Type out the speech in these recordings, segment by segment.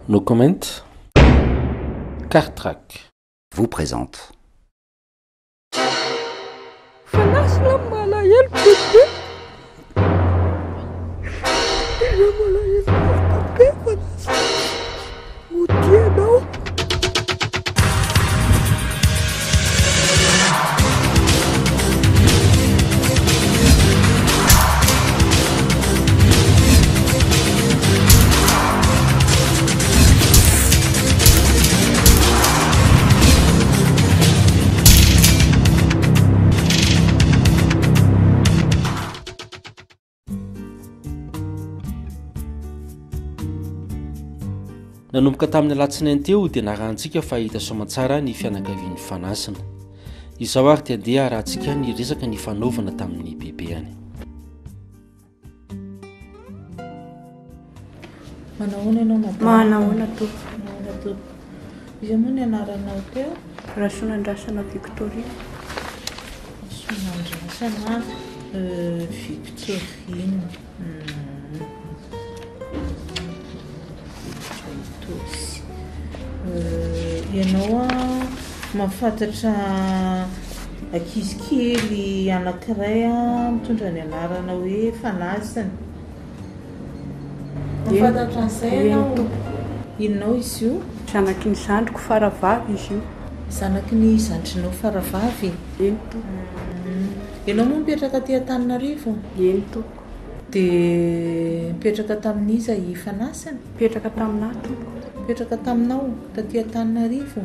No comment. Cartrack vous présente. nanomboka tamin'ny alatsinainy teo dia narahantsika fa hita somatsara ny fianakavian'ny fanasina. Izao ary dia andeha arahantsika ny resaka ny fanaovana tamin'ny bebe any. Manahoana ianao madama? Manahoana to. Manahoana to. Iza moa ny anaranao teo? Rasonandrasana Victorine. Rasonandrasana Victorine. Ianao a mahafantatra ankizikely anankiray a mitondra ny anarana hoe Fanasina. Mahafantatra an'izay ianao? Inonao izy io? Zanaky ny zandriko faravavy izy io. Zanaky ny zandrinao faravavy? Eny to. Ianao moa mipetraka aty Antananarivo? Eny to. Dia mipetraka tamin'iza i Fanasina? Mipetraka taminah to. Mipetraka taminao taty Antananarivo?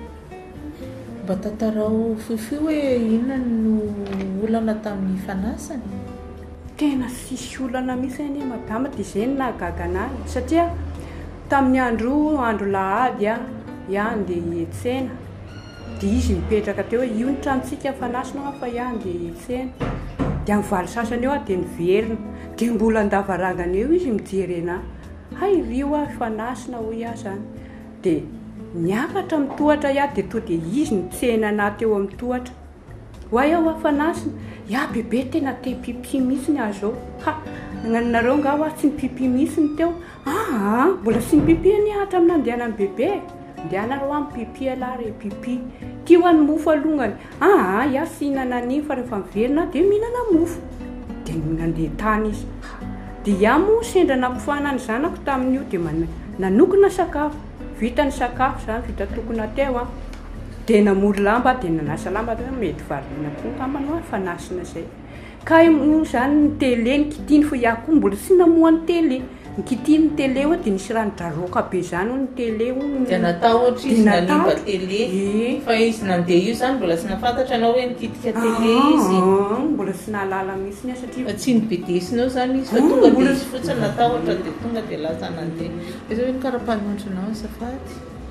Mba tantarao fohifohy hoe inona no olana tamin'ny Fanasina? Tena sisy olana mihitsy anie madama dia izay no nahagaga anahy satria tamin'ny andro lahady iaho andeha hiantsena dia izy mipetraka teo hoe io ny tranontsika Fanasina fa iaho andeha hiantsena dia amin'ny valo sasany eo dia niverina dia mbola andavarangana eo izy mijery anahy. Hay rio a Fanasina hoy aho zany dia niakatra mitohatra iaho dia to dia izy nitsena anahy teo amin'ny tohatra. Hoay aho Fanasina, ia bebe tena te pipi mihitsy ny azo ha nanareo nga ho tsy ny pipi mihitsy ny teo. Mbola sy ny pipi any ahatra amin'ny andehanan'ny bebe andehanareo amin'ny pipi alary pipi ty ho an'ny mofo alongany. Ia sy hinana an'iny fa rehefa miverina dia mihinana mofo dia nandeha tany izy. Dia iaho moa sendra nampifana ny zanako tamin'io dia nanokona sakafo, vita ny sakafo zany vita tokona teo dia namory lamba dia nanasa lamba mety variana koa ngambany Fanasina zay. Ka io zany ny télé nikitiny fa iaho koa mbola sy namoha ny télé. Nikitiny ny télé dia nisy ranon-draroka be zany ny télé. Dia natao ohatra izy nanimba télé fa izy nandeha io zany mbola sy nafantatra anao hoe nikitika télé izy. Mbola sy nahalala mihitsy satria tsy nibedesinao zany izy fa tonga dia izy fotsiny natao ohatra dia tonga dia lasa nandeha. Izy hoe ny karapanondronao azafady.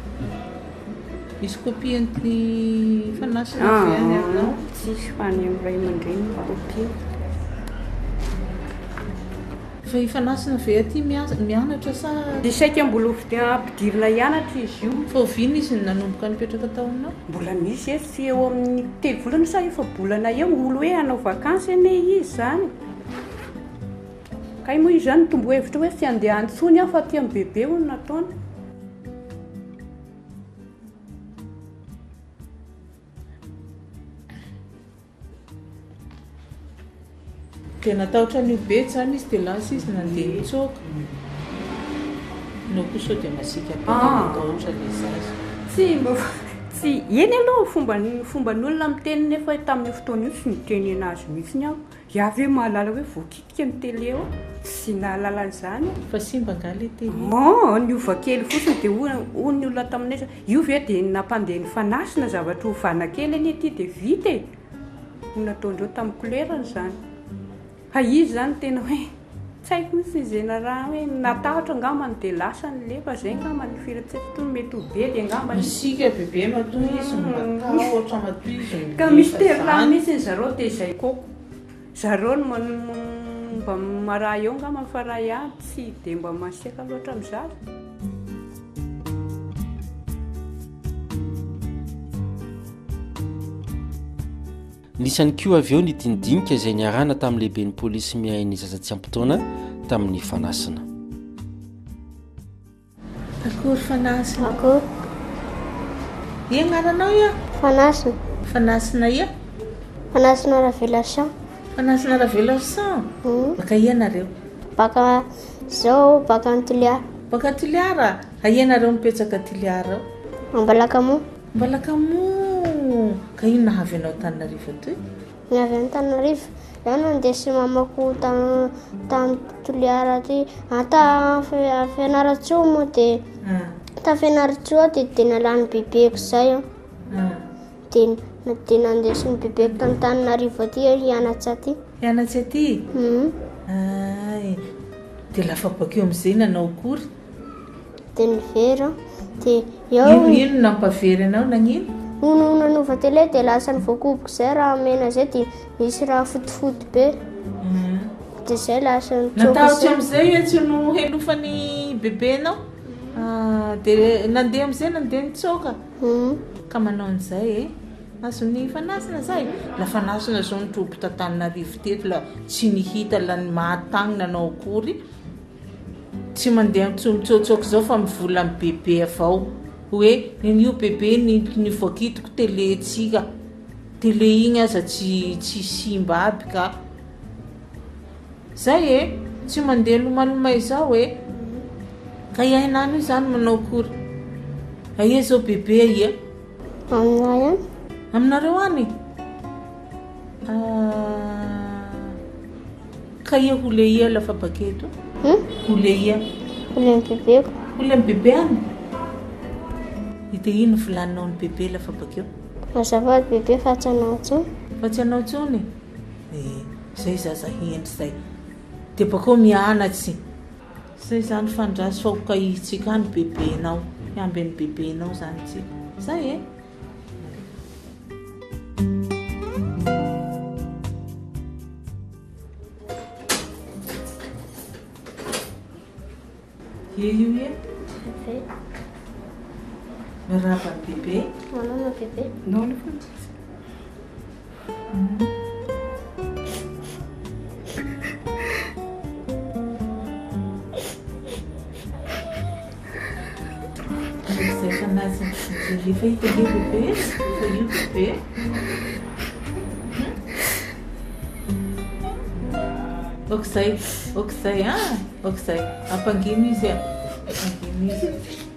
Misy kopia ny Fanasina feany aminao? Tsisy fa any amin'ny ray aman-dreny ny kopia. Fa i Fanasina ve aty mianatra sa? Dia saika mbola ampidirina hianatra izy io. Fa oviana izy nanomboka nipetraka tao aminao? Mbola misy sy eo amin'ny telo volana sa efa bolana eo olo hoe hanao vakansy ane izy zany. Kay moa izy zany tombo hevitra hoe tsy andeha antsony aho fa aty amin'ny bebe hono nataony. Dia natahotra ny betsy zany izy dia lasa izy nandeha mitsoaka. No koa sao dia masika natahotra ilay zaza. Tsy eny aloha fomban'olona miteny nefa tamin'ny fotoana io sy niteny anazy mihitsy aho. Iaho ve mahalala hoe voakitika ny télé eo? Sy nahalala an'izany. Fa simba nga ilay télé? Niova kely fotsiny dia hoy ny olona taminay io ve dia nampandeha ny Fanasina zavatra hovana kely eny ety dia vita e. Nataondreo tamin'ny kolerany zany. Ha izy zany tena hoe tsy haiko mihitsy izay raha hoe natahotra angambany dia lasa ny lefa zay angambany firatseto mety ho be dia angambany. Misika bebe matoa izy matahotra matoa izy. Ka mystère raha mihitsy ny zareo dia izay koko. Zareo no mba maraha eo angambany fa raha iaho tsy dia mba masiaka loatra amin'izany. Nisany koa avy eo ny dindinika izay niarahana tamin'ny lehiben'ny polisy miain'ny zaza tsy ampitaona tamin'ny Fanasina. Akory fanasina. Akory. Agnaranao ia? Fanasina. Fanasina ia? Fanasina révélation. Fanasina révélation. Baka ia nareo? Baka zao baka Antoliara. Baka Toliara. Aia nareo mipetraka Toliara? Ambalakamo. Ambalakamo. Ka ino nahavy anao Tananarivo toy? Navy Antananarivo. Iaho nandeha sy mamako tany Toliara ty. Ata Fianaratsoa moa dia ta Fianaratsoa dia nalany bebeko zay aho. Dia nandeha sy ny bebeko tany Tananarivo aty hianatsy aty. Hianatsy aty? Ay. Dia lafa bakeo amin'izay nanao akory? Dia nivery. Dia ino nampavery anao nagnino? Nono nanova tele dia lasa ny voakoboka zay raha mena zay dia misy raha fotifoty be. Dia zay lasa ny natahotra amin'izay hoe tsy no henofany bebenao? Dia nandeha amin'izay nandeha nitsoaka? Ka manao an'izay azony fanasina zay. La fanasina zao nitrobo Tananarivo teto la tsy nihita la ny mahatagny nanao akory. Tsy mandeha mitsomitsotsoko zao fa mivola amin'ny bebe avao. Hoe io bebe ny voakitiko tele tsika. Tele igny aza tsy simba aby ka. Zay tsy mandeha lomalomay zao Ka iainano io zany manao akory? Aia zao bebe ia? Aminay any. Aminareo any? Ka ia ho le ia lafa baketo? Ho le ia? Ho le bebeko. Ho le bebe any? Dia ino volaninao ny bebe lafa bakeo? Mazava bebe fa tsy anao tsony. Fa tsy anao tsony? Zay zaza hentry zay. Dia bakeo mianatsy. Zay zany fandrasy fa hokahitsika any bebenao. Hiamby ny bebenao zany tsika. Zay io ia? Bebe. Miarahaba ny bebe? Manao bebe. Nono fotsy. Zay fanasina efa hita le bebe? Efa io bebe? Okizay okizay ampangino izy ampangino izy.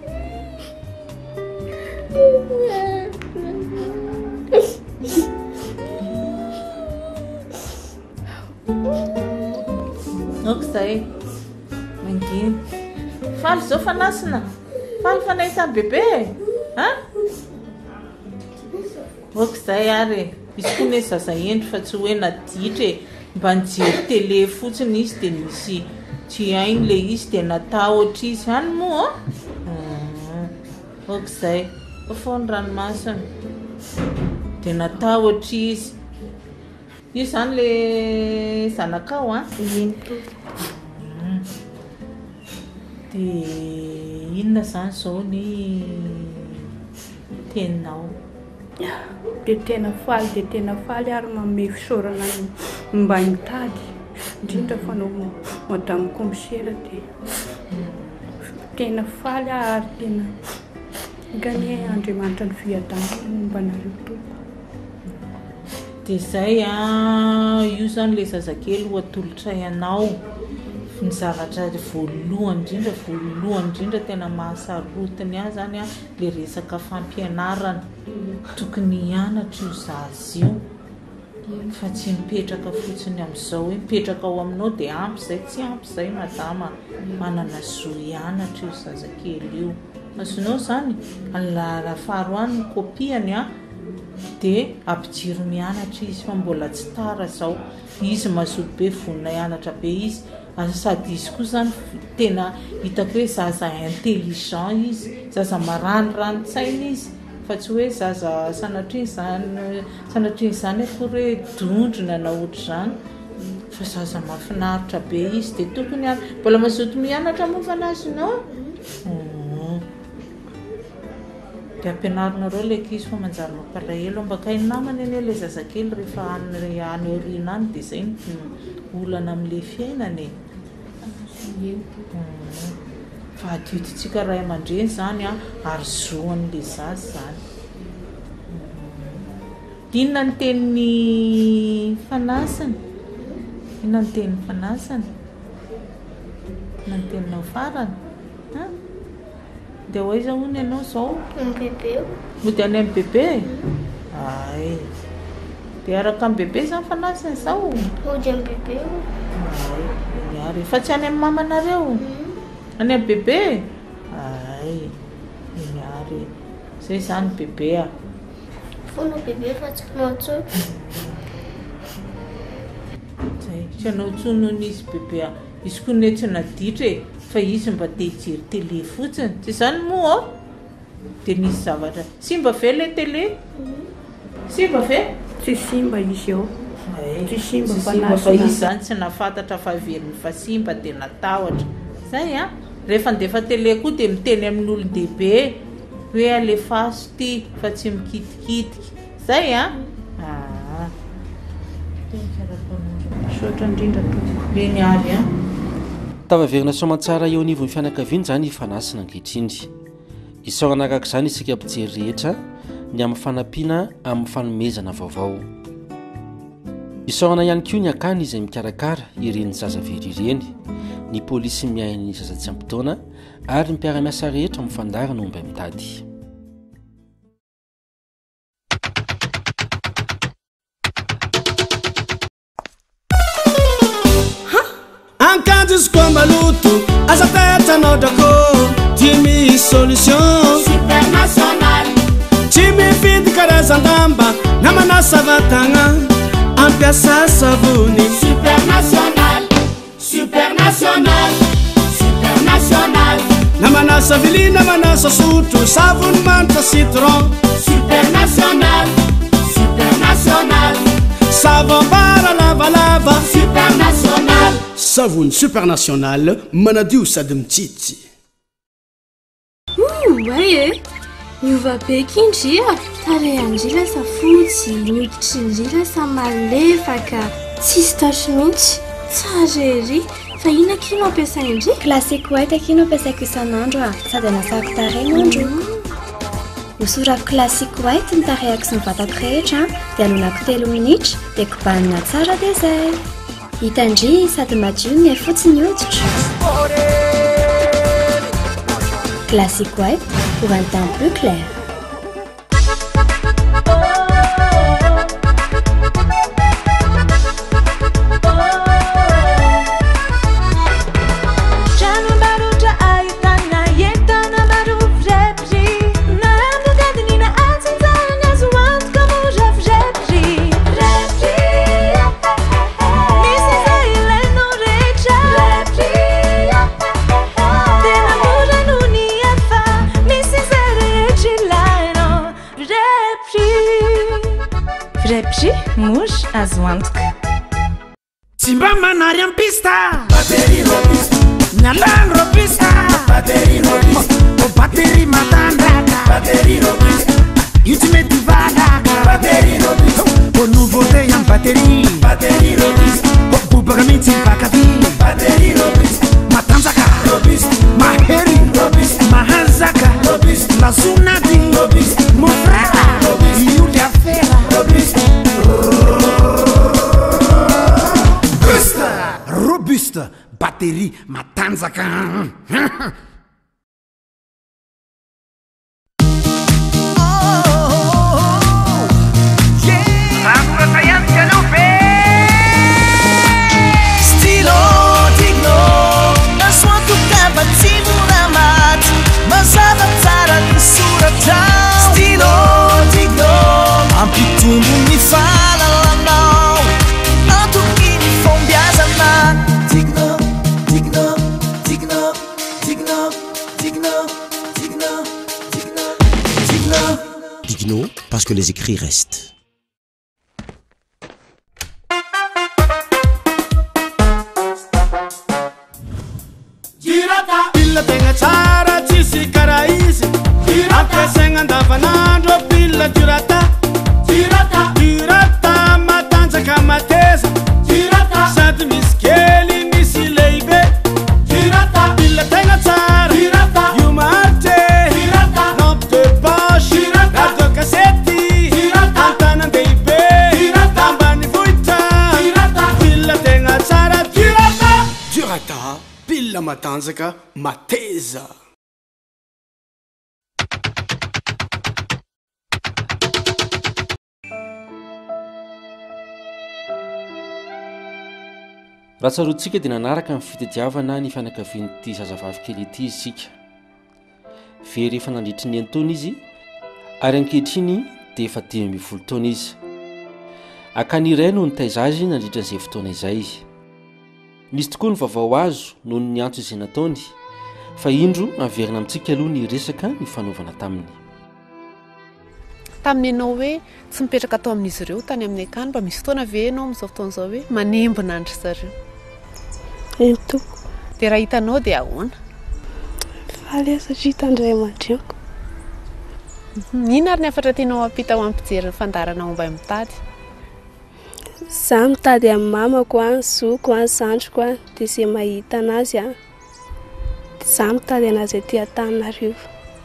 Okizay mangino. Faly zao fanasina. Faly fanaisa bebe? Okizay ary. Izy koa ne zaza endry fa tsy hoe naditra mba nijery tele fotsiny izy dia nisy tsy hainy le izy dia natao ohatra izy hany moa okizay fa ny ranomasina dia natao ohatra izy io zany le zanakao dia inona zany zao ny teninao? Dia tena faly ary manome fisaorana mba mitady indrindra fa nao madame commissaire dia tena faly ary tena gane Andriamanitra ny fiadanana mba nareo toko. Dia zay io zany le zazakely ho atolotra ianao ny zavatra voalohany indrindra tena mahasarotiny zany le resaka fampianarana tokony hianatra io zaza io fa tsy mipetraka fotsiny amin'izao hoe mipetraka ao aminao dia ampy zay tsy ampy zay madama manana zo hianatra io zazakely io azonao zany la faharoany ny kopiany dia ampijiro mianatra izy fa mbola tsy tara zao izy mazoto be vonina hianatra be izy sady izy koa zany tena hitako hoe zaza intelligent izy zaza maranirano-tsaina izy fa tsy hoe zaza sanatriny zany akory hoe dondrona na ohatra zany fa zaza mahafinaritra be izy dia tokony mbola mazoto mianatra moa fanazonao dia ampianarinareo le kizy fa manjary mampalahelo ambakainy namany anie le zazakely rehefa any aoriana any dia zay olana amin'le fiainany fa adiototsika ray aman-dreny zany a ary zoan'le zazy zany. Inona ny tenin'ny fanasany? Inona ny tenin'ny fanasany? Inona ny teninao farany? Dia hoaiza hono ianao zao? Bebe. Mody any amin'ny bebe? Ay. Dia araka amin'ny bebe zany fanasany zao? Mody amin'ny bebe. Ay, miary. Fa tsy any amin'ny mamanareo? Any amin'ny bebe? Ay, miary. Zay zany bebe a. Fona bebe fa tsy manao Zay, tsy anao tsonon'izy bebe a. Izy koa ne tsy naditra e, fa izy mba te hijery télé fotsiny. Tsy zany moa ao? Dia nisy zavatra. Simba ve le télé? Simba ve? Tsy simba izy eo. Tsy simba fa izy zany tsy nafantatra fa veriny fa simba dia natahotra. Zay a, rehefa ndefa télé koa dia miteny amin'olon-dehibe hoe alefaso ty fa tsy mikitikitika. Zay a? Sotra indrindra tompoko. Le niary a. Tavaverina soamantsara eo anivon'ny fianakaviana zany hifanasina ankehitriny. Isao anaraka izany isika mpijery rehetra ny amin'ny fanampiana amin'ny fanomezana vaovao. Isaorana ihany koa ny akany izay mikarakara ireny zaza very ireny, ny polisy miain'ny zaza tsy ampitaona ary ny mpiara-miasa rehetra mifandarana omby mitady. Ankanjisiko maloto asa tetranao drako ty misy solution Supernational. tsy mifidy karazan-damba na manasa vatagna ampiasa savony Supernational. Supernational. Supernational. na manasa vili na manasa sotro savony manitra citron Supernational. Supernational. savon bara lavalava Supernational. savony supernational manadio sady mitsitsy. Waye miova be kindria tarehandrila sa fotsy mikitrinjila sa malefaka tsisy tasy mihitsy tsara ery fa ina kino ampiasaindry Classic White kino ampiasaiko isan'andro sady anasako tarehin'andro nosorako Classic White ny tarehako sy ny vatako rehetra dia alonako 3 minitra dia kobanina tsara dia zay hitandry sady madio ny fotsiny hoditra. Classic White pour un teint plus clair. Mouche azo antoka tsy mba manary ampista batterie robista nyalany robista batterie robista batterie matandraka batterie robista io tsy mety valaka batterie robista nouveauté am batterie robista bobaka mihitsy vakavy batterie robista matanjaka robista mahery robista mahanzaka robista lazonady robista mofrera io le affaire robista robuste batterie matanjaka. Stylo Tigno nasoako kapa tsy mora maty mazava tsara ny soratra Stylo Tigno ampitombo ny falalanao antoky ny fombiazana Tigno Tigno Tigno Tigno Tigno Tigno Tigno Tigno Tigno parce que les écrits restent. Pilla tegna tsara tsisy kara izy ampiasaigna andavanandro pilla durata matanjaka mateza sady misy kely misy lehibe pilla tegna tsara matanjaka mateza. raha tsaroantsika dia nanaraka amin'ny fitadiavana ny fianakavian'ity zazavavy kely ity isika. Very efa nandritry ny taona izy ary ankehitriny dia efa 10 taona izy. Akany iray no nitaiza azy nandritra an'izay fotoana izay. Nisy tokoa ny vaovao azo noho ny antso izay nataony, fa indro averina amintsika aloha ny resaka ny fanaovana taminy. Tamin'ny ianao hoe tsy mipetraka atao amin'izy ireo tany amin'ny akany, mba misy fotoana ve ianao amin'izao fotoan'izao hoe manembona andry zareo? Entoko. Dia raha hitanao dia ahoana? Faly satria hitandray aman-dreko. Ina ary ny afatra tianao ampita ho ampijery ny fandarana momba amin'ny mitady? Za mitady amin'ny mamako ny zoko ny zandriko dia izay mahita anazy dia za mitady anazy aty Antananarivo.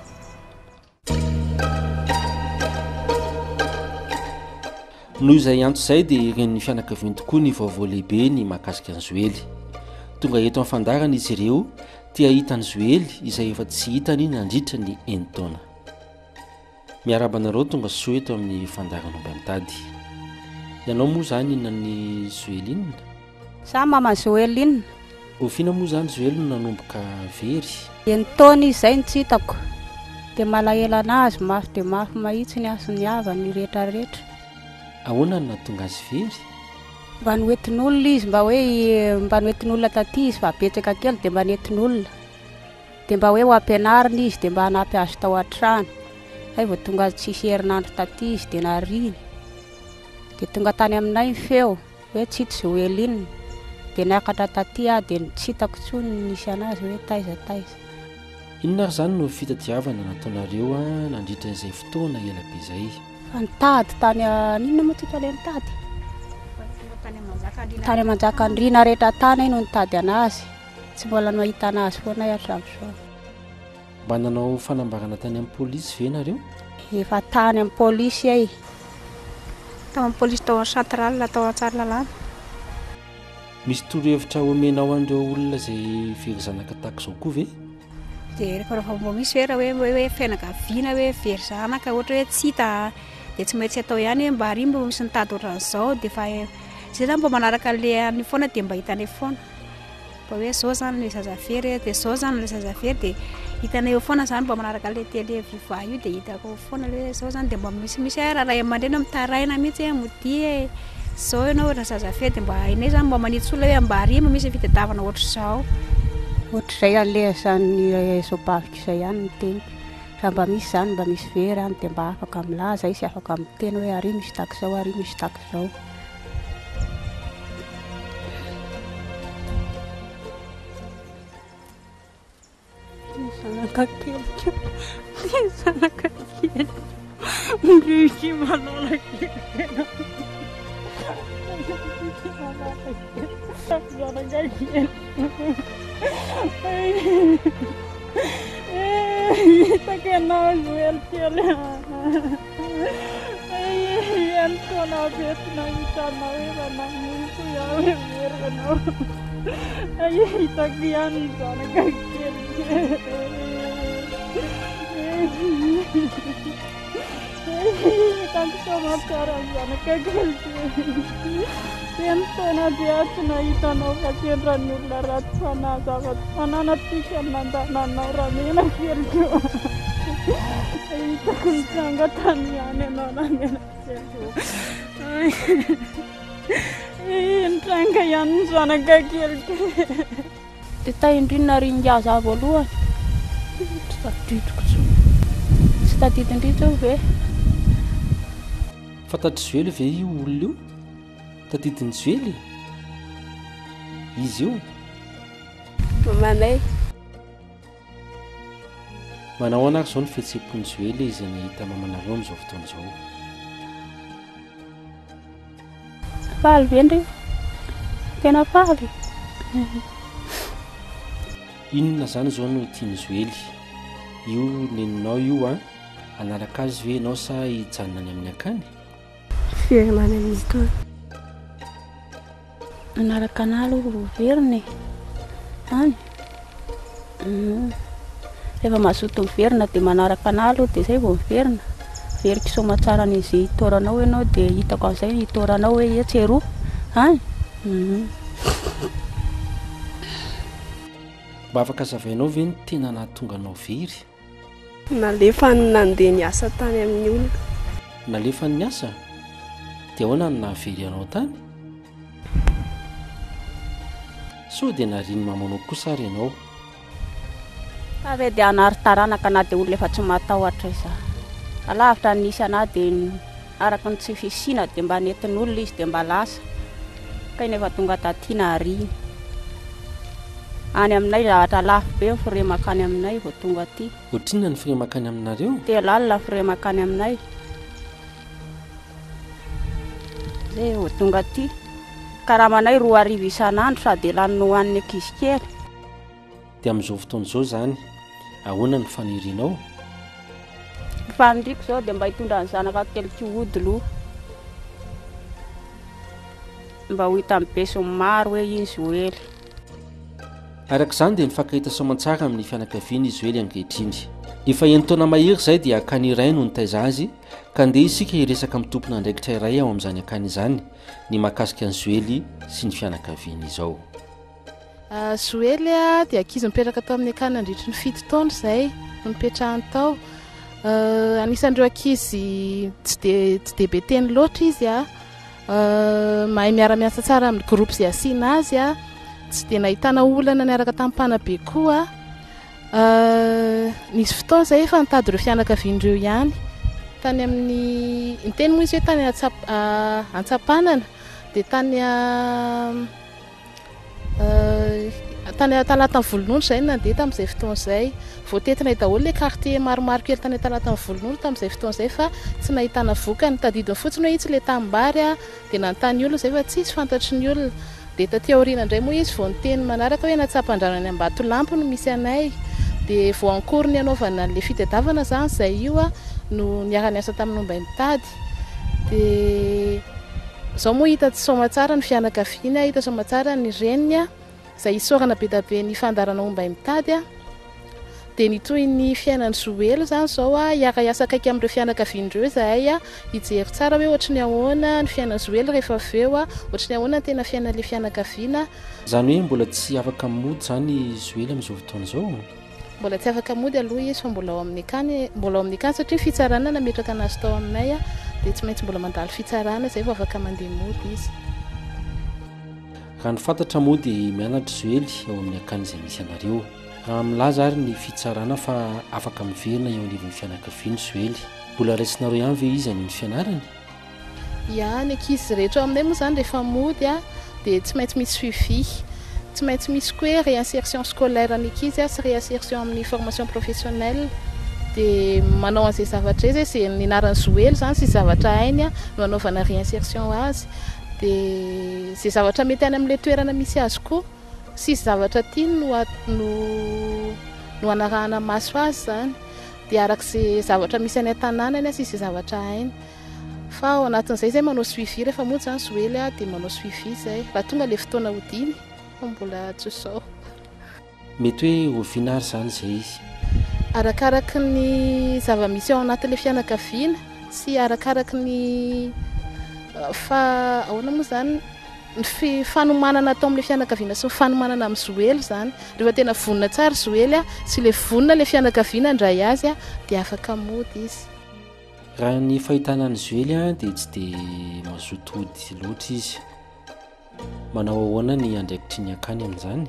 Noho izay antso izay dia ren'ny fianakaviany tokoa ny vaovao lehibe ny mahakasika ny Joely. Tonga eto amin'ny fandarana izy ireo tia hitany Joely izay efa tsy hitany nandritra ny 9 taona. Miarabanareo tonga soa eto amin'ny fandarana momba mitady. Ianao moa zany inona ny Joely? Za mama Joely. Ofina moa zany Joely no nanomboka very? 9 taona izay tsy hitako. Dia malahelo anazy mafy dia mafy mahitsy ny asony havany rehetrarehetra. Ahoana no nahatonga azy very? Mba noentin'olona izy, mba noentin'olona taty izy fa betsaka kely dia mba nentin'olona. Dia mba hoe ho ampianarina izy dia mba hanampy azy tao an-trano. Hay vao tonga tsisy herinandro taty izy dia nariny. Dia tonga tany aminay ny feo hoe tsy hita Joely inona. Dia niakatra taty dia tsy hitako intsony nisy anazy hoe taiza. Inona ary zany no fitadiavana nataonareo nandritra izay fotoana ela be izay? Nitady tany ninona moa ty tany nitady? Tany Manjakandriana rehetra tany no nitady anazy. Tsy mbola mahita anazy foana hatramin'izao. Mba nanao fanambarana tany amin'ny polisy ve nareo? Efa tany amin'ny polisy ay. Tao amin'ny polisy tao central tao Tsaralalàna. Misy torohevitra omenao an'ireo olona izay very zanaka tahaka izao koa ve? Dia rehefa mbo misy hoe fianakaviana hoe very zanaka ohatra hoe tsy hita dia tsy maintsy atao ihany mba ary mba misy nitady ohatran'izao dia fa izay zany mba manaraka le any foana dia mba hitanay foana. Mba hoe izao zany le zazavery dia izao zany le zazavery dia hitanay eo foana zany mba manaraka le télé viva io dia hitako foana le izao zany dia mba misy raha aman-dreny mitaraina mihitsy mody izao ianao ohatran'ny zazavery dia mba hainay zany mba manitsy olona hoe mba ary mba misy fitadiavana ohatr'izao. Ohatr'izay alezany sobavika izay ihany ny teniko. Raha mba misy zany mba misy very any dia mba afaka milaza izy afaka miteny hoe ary misy takizao ary misy takizao. Zanaka keliko, zanaka kely, ndriky malala kely. Zanaka kely. Hitako ianao Joely kely. Ihany taona betina hitanao efa nanisy iaho very ianao. Hitako ihany ny zanaka kely. Hitako sama tsara ny zanaka kely. Ihany taona dia tsy nahitanao fa kendran'ny olona ratsy fanahy zavatra fananatika nandananao ramena kelyko. Hitako nitsanga tany ihany ianao ramena kelyko. Nitranga ihany ny zanaka kelyko. Dia taindrinona ringaza voalohany. Tsy tadidiko tsony. Tsy tadidindritra ve? Fantatry Joely ve io olona io? Tadidiny Joely? Izy io? Mamanay. Manao anary izao ny fihetseham-pony Joely izay nahita mamanareo amin'izao fotoana izao. Faly vendry. Tena faly. Inona zany izao no tiany Joely? Io neninao io analaka azy ve ianao sa hijanona any amin'ny akany? Fiainana any amin'ny akany. Anaraka anahy aloha veriny. Any. Rehefa mazoto miverina dia manaraka anahy aloha dia izay vao miverina. Veriko soma tsara n'izay itoranao ianao dia hitako an'izay itoranao hoe tseroa any. Mba afaka zavainao ve ny tena nahatonga anao very? Nalefa nandeha niasa tany amin'ny olona. Nalefa ny asa? Dia ahoana no nahavery anao tany? So dia nariny mamanao kosa ary ianao? Ave dia anaritaranaka na dia olona efa tsy matahotra iza. Alavitra nisy anahy dia araka ny tsy fisina dia mba nentin'olona izy dia mba lasa. Kay nefa tonga taty nariny. Any aminay lahatra lafo be ny firemakany aminay vao tonga aty. Ohatrinona ny firemakany aminareo? Telo alina firemakany aminay. Zay vao tonga aty. Karamanay 2 arivo isan'andro sady laniny hoan'ny ankizy kely. Dia amin'izao fotoana izao zany, ahoana ny fanirianao? Ny faniriako izao dia mba hitondra ny zanaka kelika ody aloha. Mba ho hita amin'ny besiny maro hoe iny Joely. Araka izany dia nifankahita soamantsara amin'ny fianakaviany Joely ankehitriny. Efa enitaona mahery izay dia akany iray no nitaiza azy ka andeha isika hiresaka amin'ny tompona andraikitra iray ao amin'izany akany izany ny mahakasika ny Joely sy ny fianakaviany izao. Joely dia ankizy mipetraka tao amin'ny akany nandritra ny 7 taona izay no nipetrahany tao. Anisan'ireo ankizy tsy dia be teny loatra izy mahay miara-miasa tsara amin'ny groupe izay asiana azy tsy dia nahitana olana niaraka tamin'ny mpanabe koa. Nisy fotoana izay efa nitady ireo fianakavian'ireo ihany tany amin'ny ny moa izy hoe tany Antsapanana dia tany Talatany Volonondro izay nandeha tamin'izay fotoana izay. Voatetina daholo ilay quartier maromaro kely tany Talatany Volonondro tamin'izay fotoana izay fa tsy nahitana vokany. Tadidiny fotsiny hoe itsy ilay tanimbary dia nanontany olona izay fa tsisy fantatry ny olona. Dia taty aoriana indray moa izy vao niteny manaraka hoe Natsapan-drano any Ambatolampy no misy anay. Dia vao ankory ny anaovana ilay fitadiavana izany izay io no niara-niasa tamin'ny omba mitady. Dia izao moa hita soamantsara ny fianakaviana, hita soamantsara ny reniny izay isorana be da be ny fandarana omba mitady. Dia nitoy ny fiainan'ny Joely izany izao hiara-iasa akaiky amin'ireo fianakavian'ireo izahay hijery tsara hoe ohatry ny ahoana ny fiainan'ny Joely rehefa avy eo, ohatry ny ahoana ny tena fiainan'ilay fianakaviana. Izany hoe mbola tsy afaka mody izany Joely amin'izao fotoana izao? Mbola tsy afaka mody aloha izy fa mbola ao amin'ny akany satria fitsarana nametraka anazy tao aminay dia tsy maintsy mbola mandalo fitsarana izay vao afaka mandeha mody izy. Raha ny fantatra moa dia mianatra Joely ao amin'ny akany izay misy anareo. Raha milaza ary ny fitsarana fa afaka miverina eo anivon'ny fianakaviany Joely. Mbola raisinareo ihany ve izy any ny fianarany? Ia, ny ankizy rehetra ao aminay moa izany rehefa mody dia tsy maintsy misy suivi. Tsy maintsy misy koa hoe réinsertion scolaire ny ankizy sy réinsertion amin'ny formation professionnelle. Dia manao an'izay zavatra izay ny anaran'ny Joely izany sy zavatra hainy no anaovana réinsertion azy. Dia izay zavatra mety any amin'ilay toerana misy azy koa sy zavatra tiany no anarahana maso azy izany. Dia arak'izay zavatra misy any an-tanànany sy izay zavatra hainy. Fa ao anatin'izay izay manao suivi rehefa moa izany Joely dia manao suivi izay raha tonga ilay fotoana hodiny fa mbola tsy sao. Mety hoe ovinary izany izay izy? Arakaraky ny zava-misy ao anatin'ilay fianakaviana sy arakaraky ny ahoana moa izany ny fanomanana atao amin'ilay fianakaviana sy ny fanomanana amin'ny Joely izany. Rehefa tena vonona tsara Joely sy ilay vonona ilay fianakaviana indray azy dia afaka mody izy. Raha ny fahitana ny Joely dia tsy dia mazoto hody loatra izy. Manao ahoana ny andraikitry ny akany amin'izany?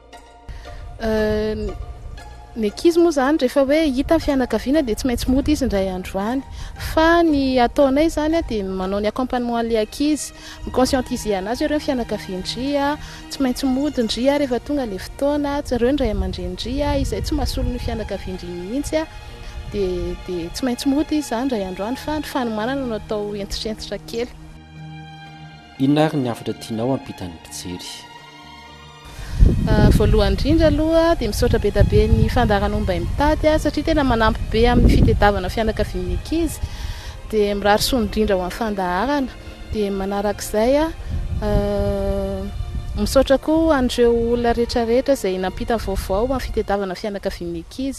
Ny ankizy moa izany rehefa hoe hita fianakaviana dia tsy maintsy mody izy indray andro any. Fa ny ataonay izany dia manao ny accompagnement an'ilay ankizy, mi-conscientiser anazy ireo fianakavian-dria, tsy maintsy mody ndria rehefa tonga ilay fotoana, ireo indray aman-dreny-dria izay tsy mahasolo ny fianakavian-dria mihitsy dia tsy maintsy mody izy izany indray andro any fa ny fanomanana no atao entitrentitra kely. Inona ary ny hafatra tianao hampitan'ny mpijery? Voalohany indrindra aloha dia misaotra be da be ny fandarana omba mitady satria tena manampy be amin'ny fitadiavana fianakavian'ny ankizy. Dia mirary soa indrindra ho amin'ny fandaharana. Dia manarak'izay misaotra koa andreo olona rehetrarehetra izay nampita vaovao amin'ny fitadiavana fianakavian'ny ankizy.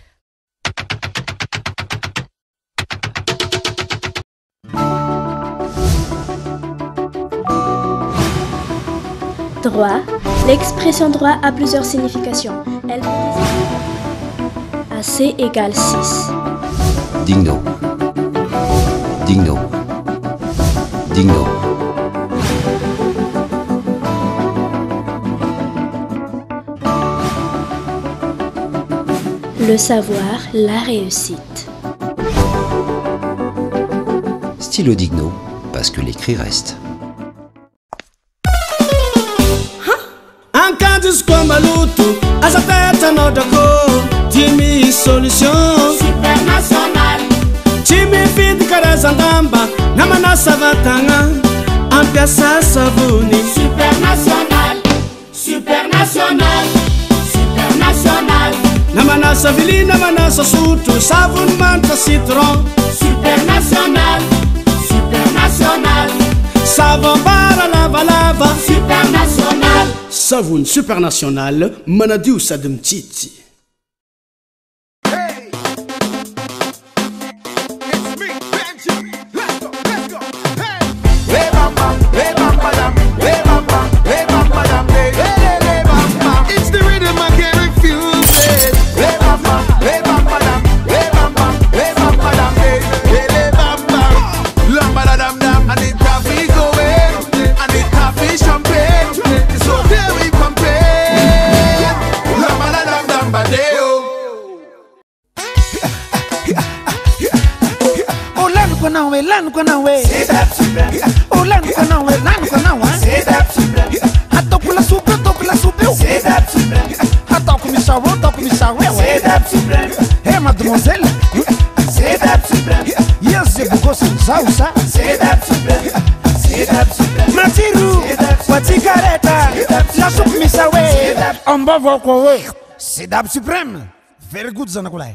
Droit. L'expression droit a plusieurs significations. Elle peut désigner AC égale 6. Digno. Digno. Digno. Le savoir, la réussite. Stylo digno, parce que l'écrit reste. Ankadisco maluto, azapeta no dako, Jimmy solution. Supernational. Jimmy vid karazandamba, namana savatanga, ampiasa savuni. Supernational. Supernational. Supernational. Namana savili, namana sasuto, savun manta citron. Supernational. Supernational. Savon bara lava lava. Supernational. Savon supernational, manadiu sadem titi. It's the rhythm I can't refuse it. I need coffee going, I need coffee champagne. So there we compare. Oh, land konawe, land konawe. Oh, land konawe, land konawe. Atokula supe, atokula supe. Atokumi sawe. Hey, mademoiselle. Yes, c'est beaucoup ça ou ça. Matiru, Watikareta, la soupe misawe. On va voir quoi. C'est Dab Suprême. Very good, Zanakulai.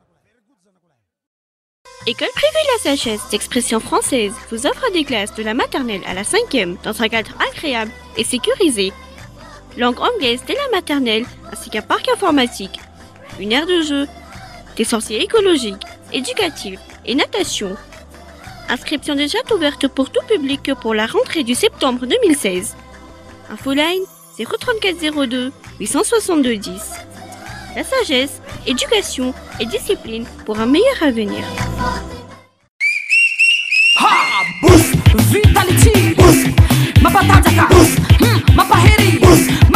École privée La Sagesse d'expression française vous offre des classes de la maternelle à la 5e dans un cadre agréable et sécurisé. Langue anglaise dès la maternelle ainsi qu'un parc informatique, une aire de jeu, des sorties écologiques, éducatives et natation. Inscription déjà ouverte pour tout public pour la rentrée du septembre 2016. Infoline 03402 862 10. La sagesse, éducation et discipline pour un meilleur avenir. Ha! Boost! Vitality! Boost! Mapatajaka! Boost! Mapaheri! Boost!